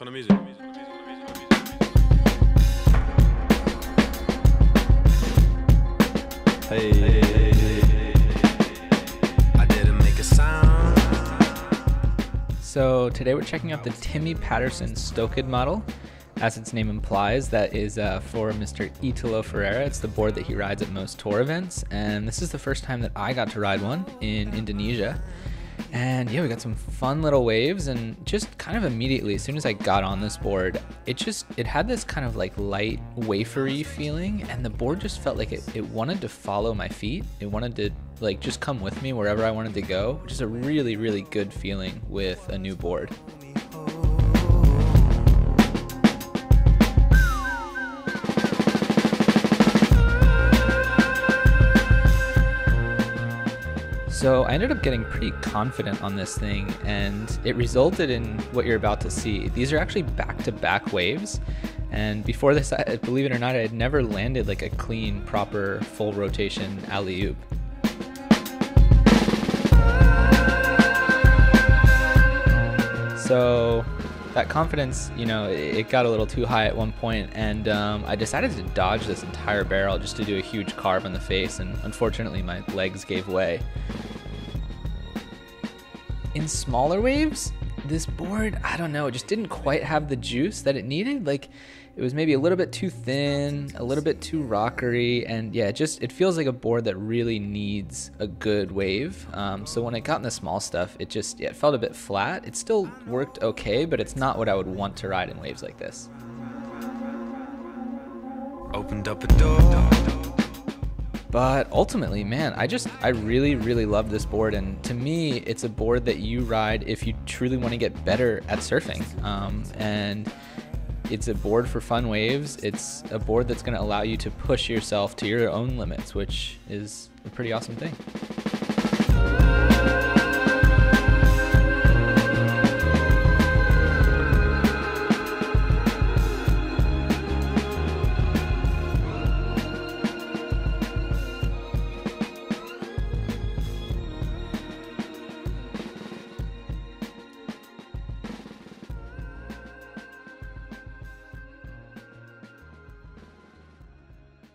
I didn't make a sound. So today we're checking out the Timmy Patterson Stoke-ed model. As its name implies, that is for Mr. Italo Ferreira. It's the board that he rides at most tour events, and this is the first time that I got to ride one in Indonesia. And yeah, we got some fun little waves, and just kind of immediately, as soon as I got on this board, it had this kind of like light wafery feeling, and the board just felt like it wanted to follow my feet. It wanted to like just come with me wherever I wanted to go, which is a really, really good feeling with a new board. So I ended up getting pretty confident on this thing, and it resulted in what you're about to see. These are actually back-to-back waves, and before this, believe it or not, I had never landed like a clean, proper, full rotation alley-oop. So that confidence, it got a little too high at one point, and I decided to dodge this entire barrel just to do a huge carve on the face, and unfortunately my legs gave way. In smaller waves, this board, I don't know, it just didn't quite have the juice that it needed. Like, it was maybe a little bit too thin, a little bit too rockery, and yeah, it feels like a board that really needs a good wave. So when it got in the small stuff, it felt a bit flat. It still worked okay, but it's not what I would want to ride in waves like this. Opened up a door. But ultimately, man, I really, really love this board, and to me, it's a board that you ride if you truly want to get better at surfing. And it's a board for fun waves. It's a board that's going to allow you to push yourself to your own limits, which is a pretty awesome thing.